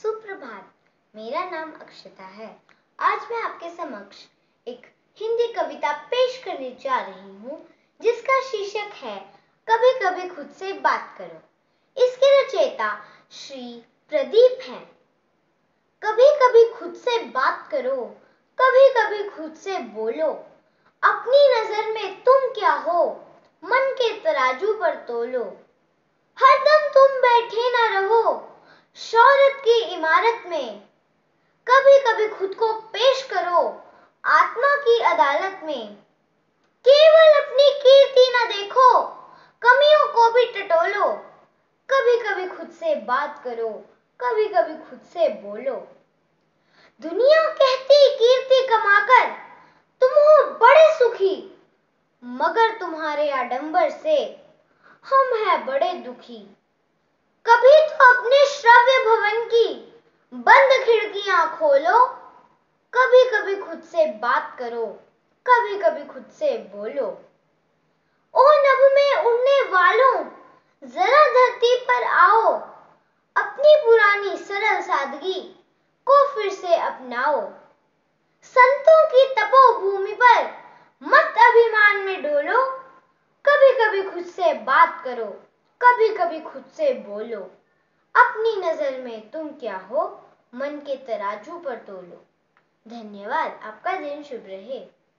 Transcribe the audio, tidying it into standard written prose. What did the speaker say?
सुप्रभात। मेरा नाम अक्षता है। आज मैं आपके समक्ष एक हिंदी कविता पेश करने जा रही हूँ जिसका शीर्षक है कभी कभी खुद से बात करो। इसके रचयिता श्री प्रदीप हैं। कभी कभी खुद से बात करो, कभी कभी खुद से बोलो। अपनी नजर में तुम क्या हो, मन के तराजू पर तोलो। हरदम तुम बैठे ना रहो शोहरत की इमारत में। कभी कभी खुद को पेश करो आत्मा की अदालत में। केवल अपनी कीर्ति न देखो, कमियों को भी टटोलो। कभी कभी खुद से बात करो, कभी कभी खुद से बोलो। दुनिया कहती कीर्ति कमाकर तुम हो बड़े सुखी, मगर तुम्हारे आडंबर से हम हैं बड़े दुखी। कभी तो अपने श्रव्य भवन की बंद खिड़कियां खोलो। कभी कभी खुद से बात करो, कभी कभी खुद से बोलो। ओ नभ में उड़ने वालों, जरा धरती पर आओ। अपनी पुरानी सरल सादगी को फिर से अपनाओ। संतों की तपोभूमि पर मत अभिमान में डोलो। कभी कभी खुद से बात करो, कभी कभी खुद से बोलो। अपनी नजर में तुम क्या हो, मन के तराजू पर तोलो। धन्यवाद। आपका दिन शुभ रहे।